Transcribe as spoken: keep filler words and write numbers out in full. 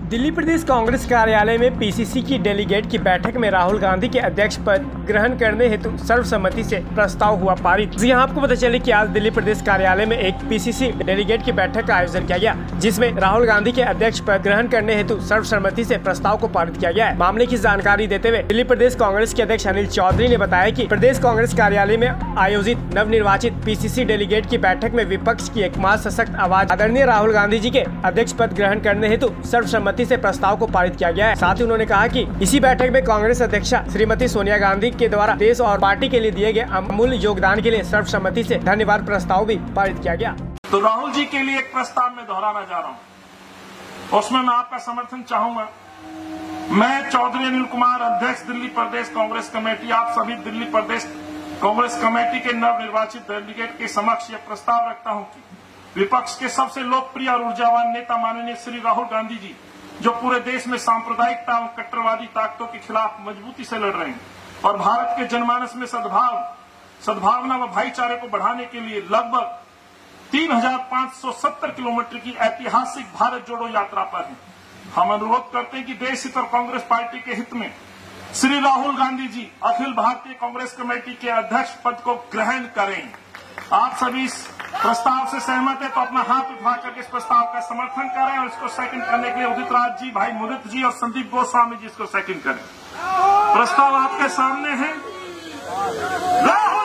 दिल्ली प्रदेश कांग्रेस कार्यालय में पीसीसी की डेलीगेट की बैठक में राहुल गांधी के अध्यक्ष पद ग्रहण करने हेतु सर्वसम्मति से प्रस्ताव हुआ पारित। जी हां, आपको पता चले कि आज दिल्ली प्रदेश कार्यालय में एक पीसीसी डेलीगेट की बैठक का आयोजन किया गया, जिसमें राहुल गांधी के अध्यक्ष पद ग्रहण करने हेतु सर्वसम्मति से प्रस्ताव को पारित किया गया है। मामले की जानकारी देते हुए दिल्ली प्रदेश कांग्रेस के अध्यक्ष अनिल चौधरी ने बताया कि प्रदेश कांग्रेस कार्यालय में आयोजित नवनिर्वाचित पीसीसी डेलीगेट की बैठक में विपक्ष की एकमात्र सशक्त आवाज आदरणीय राहुल गांधी जी के अध्यक्ष पद ग्रहण करने हेतु सर्वसम्मति से प्रस्ताव को पारित किया गया है। साथ ही उन्होंने कहा कि इसी बैठक में कांग्रेस अध्यक्षा श्रीमती सोनिया गांधी के द्वारा देश और पार्टी के लिए दिए गए अमूल्य योगदान के लिए सर्वसम्मति से धन्यवाद प्रस्ताव भी पारित किया गया। तो राहुल जी के लिए एक प्रस्ताव में दोहराना जा रहा हूँ, उसमें मैं आपका समर्थन चाहूंगा। मैं चौधरी अनिल कुमार, अध्यक्ष दिल्ली प्रदेश कांग्रेस कमेटी, आप सभी दिल्ली प्रदेश कांग्रेस कमेटी के नवनिर्वाचित डेलीगेट के समक्ष यह प्रस्ताव रखता हूं कि विपक्ष के सबसे लोकप्रिय और ऊर्जावान नेता माननीय श्री राहुल गांधी जी, जो पूरे देश में सांप्रदायिकता और कट्टरवादी ताकतों के खिलाफ मजबूती से लड़ रहे हैं और भारत के जनमानस में सद्भाव सद्भावना व भाईचारे को बढ़ाने के लिए लगभग तीन हजार पांच सौ सत्तर किलोमीटर की ऐतिहासिक भारत जोड़ो यात्रा पर हैं। हम अनुरोध करते हैं कि देश हित और कांग्रेस पार्टी के हित में श्री राहुल गांधी जी अखिल भारतीय कांग्रेस कमेटी के अध्यक्ष पद को ग्रहण करें। आप सभी इस प्रस्ताव से सहमत है तो अपना हाथ उठा करके इस प्रस्ताव का समर्थन करें और इसको सेकंड करने के लिए उदित राज जी, भाई मुदित जी और संदीप गोस्वामी जी इसको सेकंड करें। प्रस्ताव आपके सामने है।